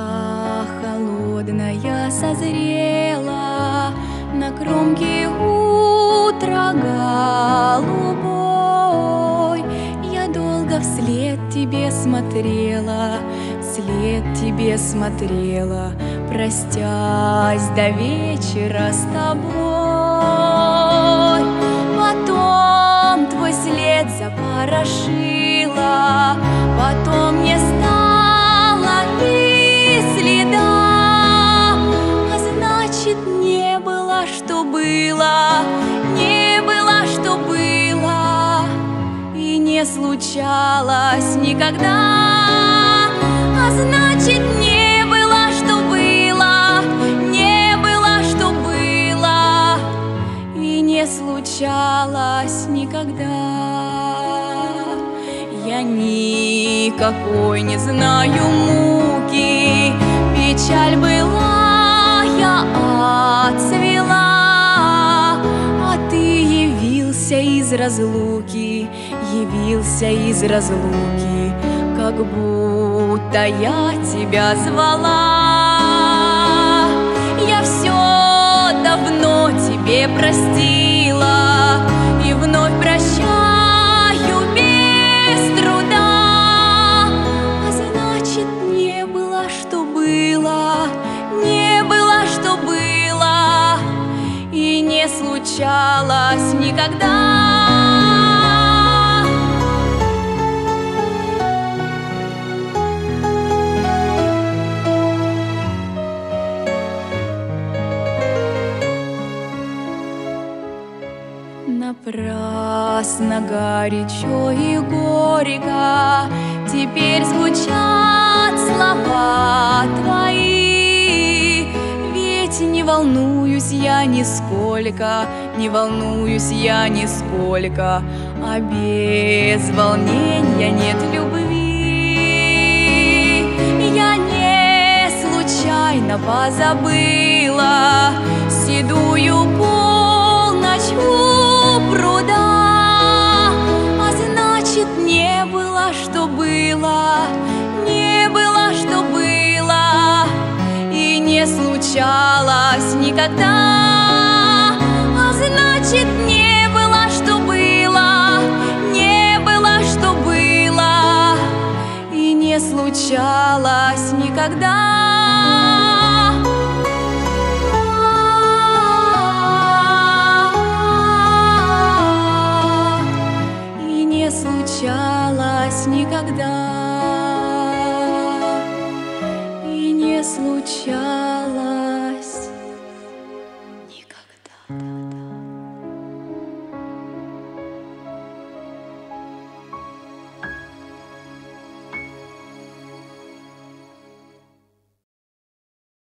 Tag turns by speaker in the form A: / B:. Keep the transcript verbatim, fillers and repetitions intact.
A: Земля холодная созрела на кромке утра голубой. Я долго вслед тебе смотрела, вслед тебе смотрела, простясь до вечера с тобой. Потом твой след запорошила, потом не стало и следа. А значит, не было, что было, не было, что было, и не случалось никогда. А значит, не было, что было, не было, что было, и не случалось никогда. Я никакой не знаю муки, печаль была, я отцвела, а ты явился из разлуки, явился из разлуки, как будто я тебя звала. Я все давно тебе простила и вновь прощаю без труда. А значит, не было, что было, не было, что было, и не случалось никогда. Напрасно горячо и горько теперь звучат слова твои. Ведь не волнуюсь я нисколько, не волнуюсь я нисколько, а без волнения нет любви. Я не случайно позабыла седую полночь у пруда. А значит, не было, что было, не было, что было, и не случалось никогда. А значит, не было, что было, не было, что было, и не случалось никогда. Случалось никогда, и не случалось.